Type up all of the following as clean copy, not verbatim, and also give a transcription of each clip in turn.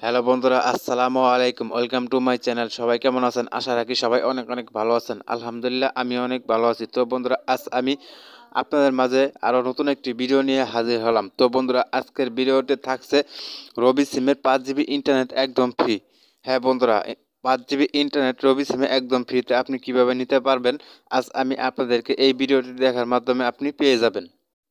Hello বন্ধুরা, আসসালামু আলাইকুম। Welcome to my channel. সবাই কেমন আছেন? আশা রাখি সবাই অনেক অনেক ভালো আছেন। আলহামদুলিল্লাহ, আমি অনেক ভালো আছি। তো বন্ধুরা, আজ আমি আপনাদের মাঝে আরও নতুন একটি ভিডিও নিয়ে হাজির হলাম। তো বন্ধুরা, আজকের ভিডিওতে থাকছে রবি সিমের 5 জিবি ইন্টারনেট একদম ফ্রি। হ্যাঁ বন্ধুরা, 5 জিবি ইন্টারনেট রবি সিমে একদম ফ্রিতে আপনি কিভাবে নিতে পারবেন, আজ আমি আপনাদেরকে এই ভিডিওটি দেখার মাধ্যমে আপনি পেয়ে যাবেন।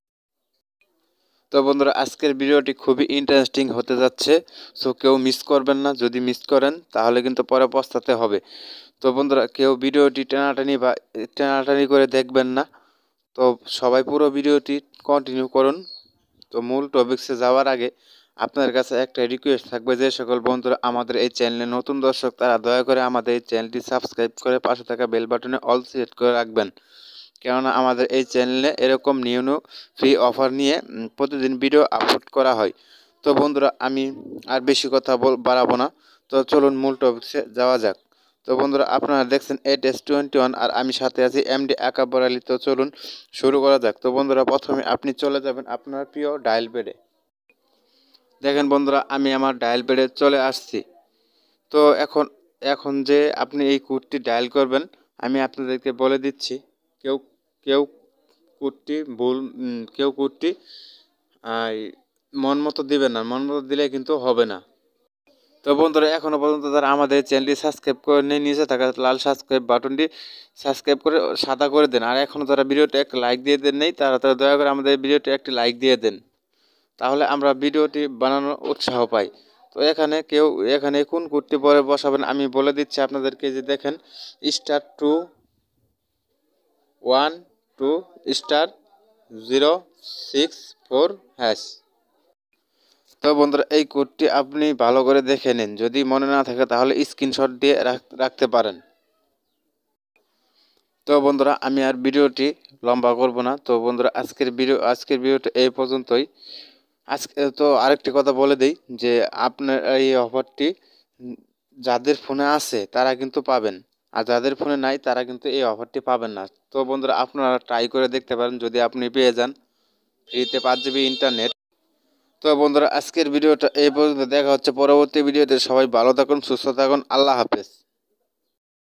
তো বন্ধুরা, আজকের ভিডিওটি খুবই ইন্টারেস্টিং হতে যাচ্ছে। সো কেউ মিস করবেন না। যদি মিস করেন তাহলে কিন্তু পরে পস্তাতে হবে। তো বন্ধুরা, কেউ ভিডিওটি টানাটানি করে দেখবেন না। তো সবাই পুরো ভিডিওটি কন্টিনিউ করুন। তো মূল টপিক্সে যাওয়ার আগে আপনাদের কাছে একটা রিকোয়েস্ট থাকবে, যে সকল বন্ধুরা আমাদের এই চ্যানেলে নতুন দর্শক, তারা দয়া করে আমাদের এই চ্যানেলটি সাবস্ক্রাইব করে পাশে থাকা বেল বাটনে অল সিলেক্ট করে রাখবেন। কেননা আমাদের এই চ্যানেলে এরকম নিউ নিউ ফ্রি অফার নিয়ে প্রতিদিন ভিডিও আপলোড করা হয়। তো বন্ধুরা, আমি আর বেশি কথা বাড়াবো না। তো চলুন মূল টপিক্সে যাওয়া যাক। তো বন্ধুরা, আপনারা দেখছেন ATS21 আর আমি সাথে আছি MD আকাব্বর আলী। তো চলুন শুরু করা যাক। তো বন্ধুরা, প্রথমে আপনি চলে যাবেন আপনার প্রিয় ডায়াল প্যাডে। দেখেন বন্ধুরা, আমি আমার ডায়াল প্যাডে চলে আসছি। তো এখন এখন যে আপনি এই কোডটি ডায়াল করবেন, আমি আপনাদেরকে বলে দিচ্ছি। কেউ কেউ কেউ কোডটি মন মতো দিবেন না। মন মতো দিলে কিন্তু হবে না। তো বন্ধুরা, এখনও পর্যন্ত যারা আমাদের চ্যানেলটি সাবস্ক্রাইব করে নিয়ে নিচে থাকা লাল সাবস্ক্রাইব বাটনটি সাবস্ক্রাইব করে সাদা করে দেন। আর এখনও যারা ভিডিওটি একটা লাইক দিয়ে দেন নেই, তারা দয়া করে আমাদের ভিডিওটি একটি লাইক দিয়ে দেন। তাহলে আমরা ভিডিওটি বানানোর উৎসাহ পাই। তো এখানে কোন কোডটি পরে বসাবেন আমি বলে দিচ্ছি আপনাদেরকে। যে দেখেন, *212*064#। তো বন্ধুরা, এই কোডটি আপনি ভালো করে দেখে নিন। যদি মনে না থাকে তাহলে স্ক্রিনশট দিয়ে রাখতে পারেন। তো বন্ধুরা, আমি আর ভিডিওটি লম্বা করব না। তো বন্ধুরা, আজকের ভিডিওটা এই পর্যন্তই। আজকে তো আরেকটি কথা বলে দেই, যে আপনার এই অফারটি যাদের ফোনে আছে তারা কিন্তু পাবেন, আর যাদের ফোনে নাই তারা কিন্তু এই অফারটি পাবেন না। তো বন্ধুরা, আপনারা ট্রাই করে দেখতে পারেন যদি আপনি পেয়ে যান ফ্রিতে 5 জিবি ইন্টারনেট। তো বন্ধুরা, আজকের ভিডিওটা এই পর্যন্ত। দেখা হচ্ছে পরবর্তী ভিডিওতে। সবাই ভালো থাকুন, সুস্থ থাকুন। আল্লাহ হাফেজ।